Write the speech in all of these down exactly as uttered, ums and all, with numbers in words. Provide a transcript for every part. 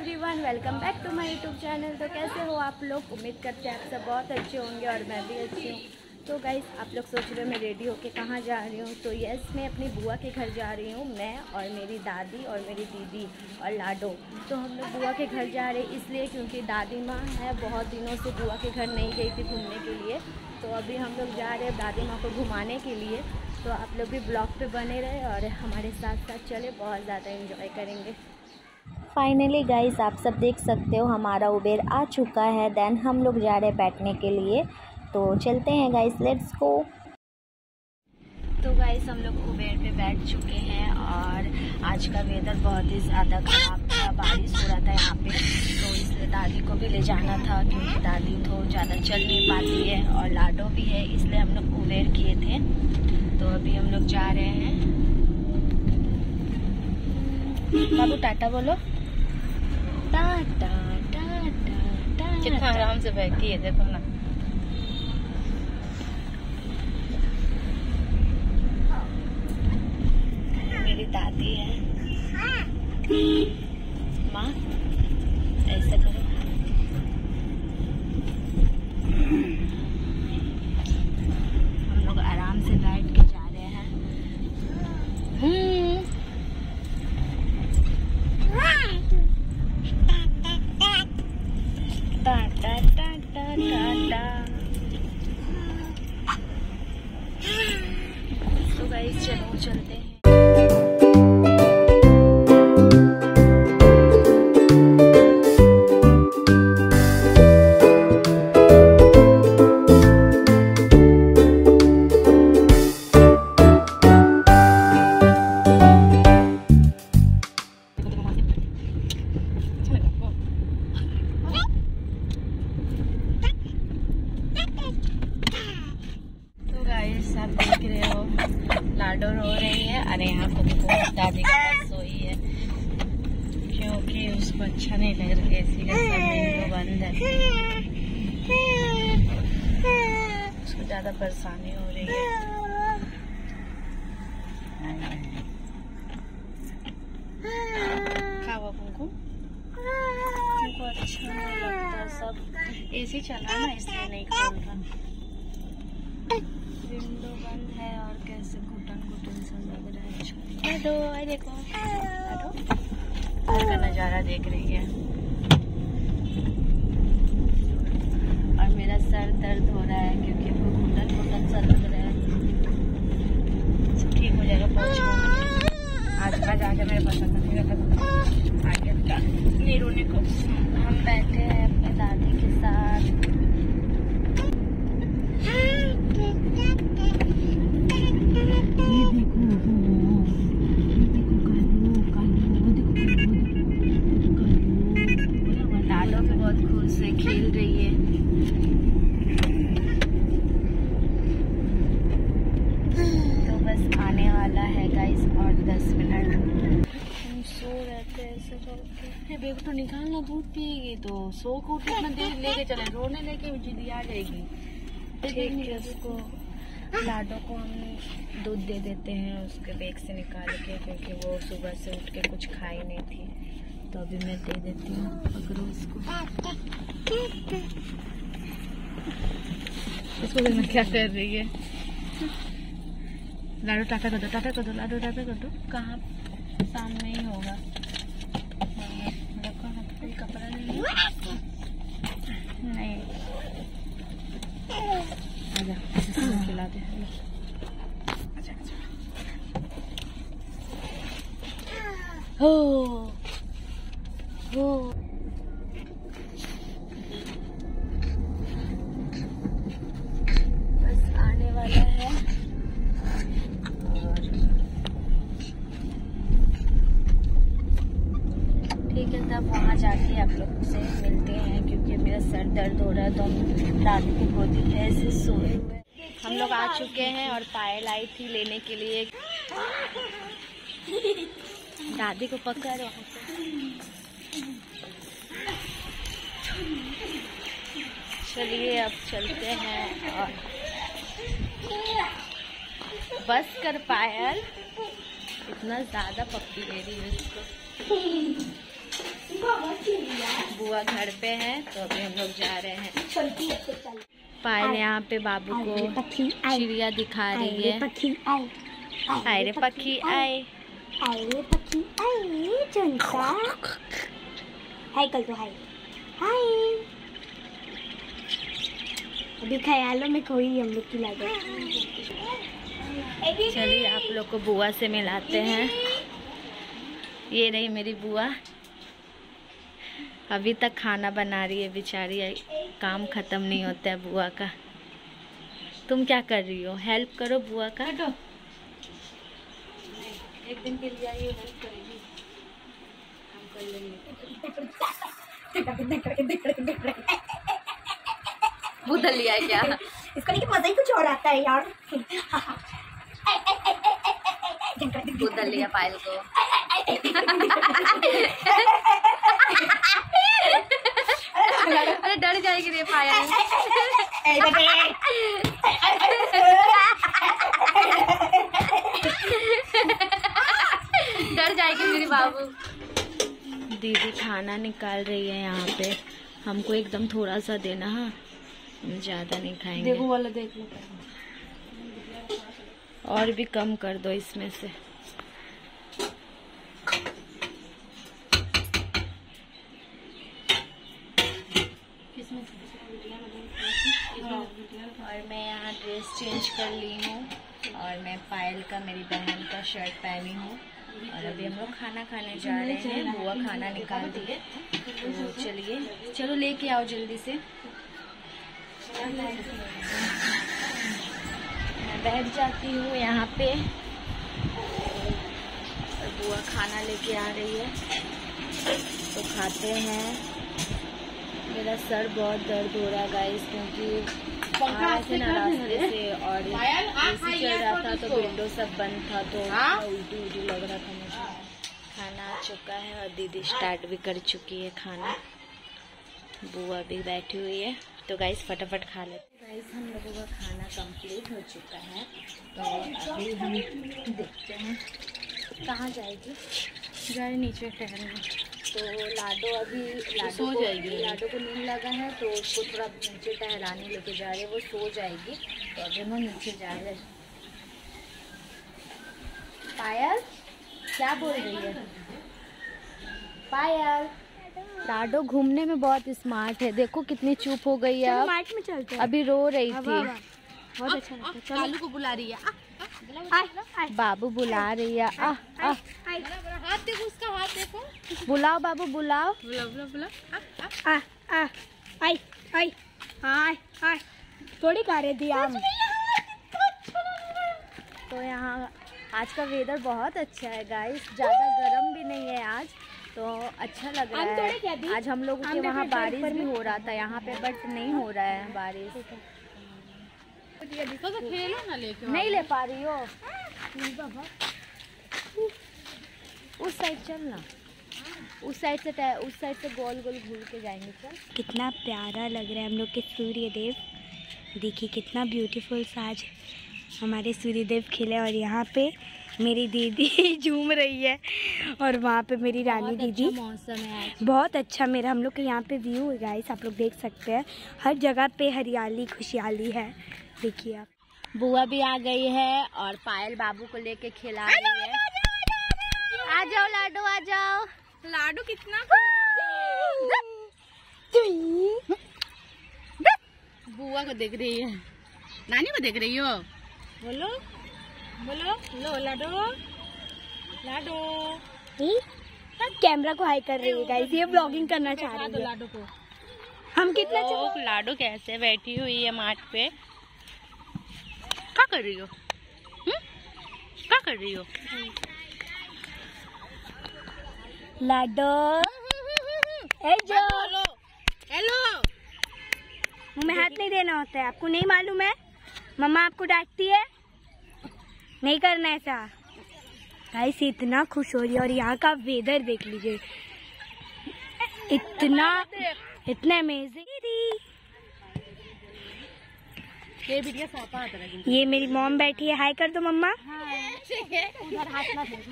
Everyone, welcome back to my YouTube channel. तो कैसे हो आप लोग? उम्मीद करते हैं आप सब बहुत अच्छे होंगे और मैं भी अच्छी हूँ। तो गाइस, आप लोग सोच रहे हो मैं रेडी होके कहाँ जा रही हूँ? तो यस, मैं अपनी बुआ के घर जा रही हूँ। मैं और मेरी दादी और मेरी दीदी और लाडो। तो हम लोग बुआ के घर जा रहे हैं इसलिए क्योंकि दादी माँ है, बहुत दिनों से बुआ के घर नहीं गई थी घूमने के लिए। तो अभी हम लोग जा रहे हैं दादी माँ को घुमाने के लिए। तो आप लोग भी ब्लॉग पे बने रहे और हमारे साथ साथ चले, बहुत ज़्यादा एंजॉय करेंगे। फाइनली गाइस, आप सब देख सकते हो हमारा उबेर आ चुका है। देन हम लोग जा रहे हैं बैठने के लिए। तो चलते हैं गाइस, लेट्स गो। तो गाइस, हम लोग उबेर पे बैठ चुके हैं और आज का वेदर बहुत ही ज़्यादा ख़राब था, बारिश हो रहा था यहाँ पे। तो इसलिए दादी को भी ले जाना था क्योंकि दादी तो ज़्यादा चल नहीं पाती है और लाडो भी है, इसलिए हम लोग उबेर किए थे। तो अभी हम लोग जा रहे हैं। बाबू टाटा बोलो। टाटा टाटा टाटा। कितना आराम से बैठी है, देखो ना। मेरी दादी है। माँ ऐसे करो। हम लोग आराम से बैठ के जा रहे हैं। हम्म टाटा टाटा टाटा। तो गाइस, चलो चलते हैं। आप देख रहे हो लाडो रो रही है। अरे यहाँ को दादी के पास सोई है क्योंकि उसको अच्छा नहीं लग रहा है, इसीलिए सब विंडो बंद है। उसको ज्यादा परेशानी हो रही है। खावा तुमको तुमको अच्छा नहीं लगता? सब एसी चला ना, इसलिए नहीं खोल रहा। विंडो बंद है और कैसे घुटन घुटन सा लग रहा है। हेलो, आई देखो, हेलो, घर का नज़ारा देख रही है। और मेरा सर दर्द हो रहा है क्योंकि वो घुटन घुटन सा लग रहा है। सब ठीक हो जाएगा पहुँच। आज आज आगे मेरे पास आगे नहीं रोने को। हम बैठे हैं अपने दादी के साथ। लाडो भी बहुत खुश से खेल रही है। तो बस आने वाला है गाइस और दस मिनट। हम सो रहते हैं ऐसे करके। बेबी तो निकालना, दूध पिएगी तो सो को कितना देर लेके चले, रोने लेके जिद्दी आ जाएगी। ठीक है, उसको लाडो को हम दूध दे देते हैं उसके बैग से निकाल के, क्योंकि वो सुबह से उठ के कुछ खाई नहीं थी। तो अभी मैं दे देती हूँ, पकड़ो इसको। इसको देखना क्या कर रही है। लाडो टाटा कर दो, टाटा कर दो, लाडो टाटा कर दो। कहाँ? सामने ही होगा। देखो ना, कोई कपड़ा नहीं है। नहीं, आजा, इसे खिला दे। आजा आजा। हो हो बस आने वाला है। और ठीक है, तब वहाँ जाके आप लोग से मिलते हैं क्योंकि मेरा सर दर्द हो रहा है। तो हम दादी की गोदी में ऐसे सोए हुए। हम लोग आ चुके हैं और पायल आई थी लेने के लिए। दादी को पकड़ वहाँ से। चलिए अब चलते हैं। और बस कर पायल, इतना ज़्यादा पप्पी ले रही है इसको। बुआ घर पे है तो अभी हम लोग जा रहे हैं। पायल यहाँ पे बाबू को चिड़िया दिखा रही है। आए रे पक्षी आए, आए रे पक्षी आए, चुनका हाय कर दो, हाय हाय। अभी ख्यालों में खोई हम लोग की लागत। चलिए आप लोग को बुआ से मिलाते हैं। ये रही मेरी बुआ, अभी तक खाना बना रही है बेचारी, काम खत्म नहीं होता है बुआ का। तुम क्या कर रही हो? हेल्प करो बुआ का। एक दिन के लिए ये हेल्प करेगी, हम कर लेंगे। बुदल लिया है क्या? इसका लेकिन मजा ही कुछ और आता है यार। बुदल लिया पायल को। अरे डर जाएगी रे पायल। डर जाएगी मेरी बाबू। दीदी खाना निकाल रही है यहाँ पे, हमको एकदम थोड़ा सा देना। हाँ ज्यादा नहीं खाएंगे। देखो वाला देख लो, और भी कम कर दो इसमें से। और मैं यहाँ ड्रेस चेंज कर ली हूँ और मैं पायल का, मेरी बहन का शर्ट पहनी हूँ और अभी हम लोग खाना खाने जा रहे हैं। बुआ खाना निकाल दी है तो चलिए, चलो लेके आओ जल्दी से। मैं बैठ जाती हूँ यहाँ पे और बुआ खाना लेके आ रही है तो खाते हैं। मेरा सर बहुत दर्द हो रहा है गाइस, क्योंकि आ रहे थे ना रास्ते से और एसी चल रहा था तो विंडो सब बंद था तो उल्टी उल्टी लग रहा था मुझे। खाना आ चुका है और दीदी स्टार्ट भी कर चुकी है खाना, बुआ भी बैठी हुई है तो गाइस फटाफट खा लेते। गाइस हम लोगों का खाना कंप्लीट हो चुका है तो अभी हम देखते हैं कहाँ जाएगी। जा रही नीचे टहलने, तो लाडो अभी लाडो सो जाएगी। लाडो को नींद लगा है तो उसको थोड़ा नीचे टहलाने लेके जा रहे हैं, वो सो जाएगी तो अभी हम नीचे जा रहे हैं। पायल क्या बोल रही है? पायल, लाडो घूमने में बहुत स्मार्ट है, देखो कितनी चुप हो गई है। मार्ट में चलते हैं। अभी रो रही थी। बहुत अच्छा लगता है। चलो कालू को बुला रही है। बाबू बुला रही है। आ, आ, हाथ देखो, उसका हाथ देखो। बुलाओ बाबू बुलाओ। बुला बुला बुला। आ आ आई आई हाय हाय थोड़ी खा रही थी हम। तो यहाँ आज का वेदर बहुत अच्छा है गाइस, ज़्यादा गर्म भी नहीं है आज, तो अच्छा लग रहा है। आज हम लोगों के वहाँ बारिश भी हो रहा था यहाँ पे, बट नहीं हो रहा है बारिश। तो खेलो ना लेके। नहीं ले पा रही हो? उस साइड चलना, उस साइड से उस साइड से गोल गोल घूम के जाएंगे। चल। कितना प्यारा लग रहा है हम लोग के सूर्यदेव, देखिए कितना ब्यूटीफुल सा आज हमारे सूर्यदेव खिले। और यहाँ पे मेरी दीदी झूम रही है और वहाँ पे मेरी रानी दीदी। मौसम है आज बहुत अच्छा। मेरा हम लोग के यहाँ पे व्यू है गाइस, आप लोग देख सकते हैं, हर जगह पे हरियाली खुशहाली है। देखिए आप। बुआ भी आ गई है और पायल बाबू को लेके खिला रही है। आ जाओ लाडो, आ जाओ। लाडू कितना बुआ को देख रही है, नानी को देख रही हो। बोलो बोलो लो लाडो लाडो। कैमरा को हाई कर रही है गाइस, ये ब्लॉगिंग करना चाह रही है। लाडो को हम कितना तो लाडो कैसे बैठी हुई है माट पे, क्या कर रही हो? क्या कर रही हो? लाडो हेलो हेलो, मुँह में हाथ नहीं देना होता है, आपको नहीं मालूम है? मम्मा आपको डांटती है, नहीं करना ऐसा। गाइस इतना खुश हो रही है और यहाँ का वेदर देख लीजिए, इतना इतना अमेजिंग। ये वीडियो सापा आता है। ये मेरी मॉम बैठी है, हाय कर दो मम्मा। उधर हाथ ना दे।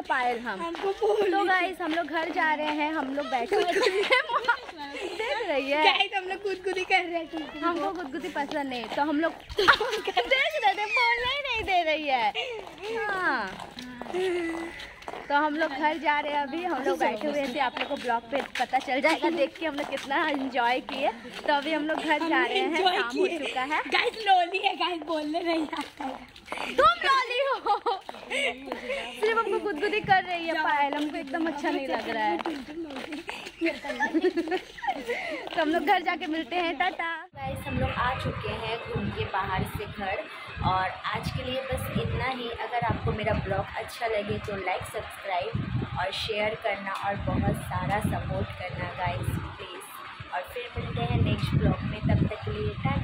पायल हम। हमको तो गाइस हम लोग घर जा रहे हैं, हम लोग बैठे हुए देख रही है गाइस हम लोग गुदगुदी कर रहे हैं। हमको गुदगुदी पसंद नहीं तो हम लोग देख रहे थे, बोलने ही नहीं दे रही है। हाँ तो हम लोग घर जा रहे हैं अभी, हम लोग बैठे हुए थे, आप लोग को ब्लॉग पे पता चल जाएगा देख के हम लोग कितना एंजॉय किए। तो अभी हम लोग घर जा रहे हैं, शाम हो चुका है। गाइस लोली है गाइस, बोलने नहीं आता है। तुम लॉली हो, सिर्फ हमको गुदगुदी कर रही है पायल, हमको एकदम अच्छा नहीं लग रहा है। तो हम लोग घर जाके मिलते हैं, टाटा। गाइस हम लोग आ चुके हैं घूम के बाहर से घर, और आज के लिए बस इतना ही। अगर आपको मेरा ब्लॉग अच्छा लगे तो लाइक, सब्सक्राइब और शेयर करना और बहुत सारा सपोर्ट करना गाइस प्लीज़। और फिर मिलते हैं नेक्स्ट ब्लॉग में, तब तक के लिए टाटा।